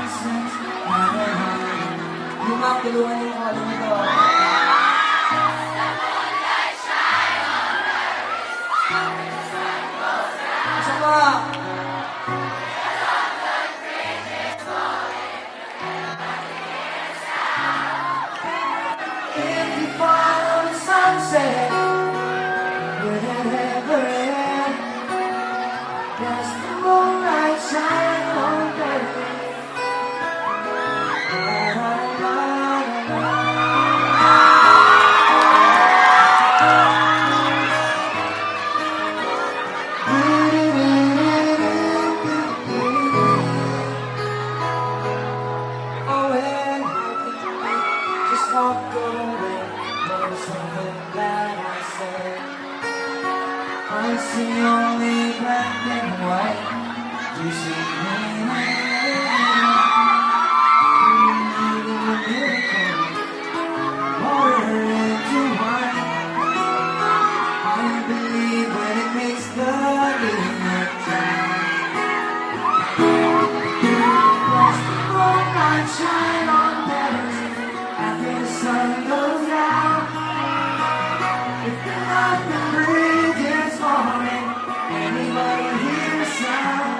license. UMak, tulungan niyo ako dito. Isa pa. If you follow the sunset, will it ever end? Does the moonlight shine on there? Oh, and just walk away. There's something that I said. I see only black and white. You see me. Water into wine. I believe when it makes the living look time. Watch the moonlight shine on petals after the sun goes down. If the light and breathe is falling, anybody hear a sound?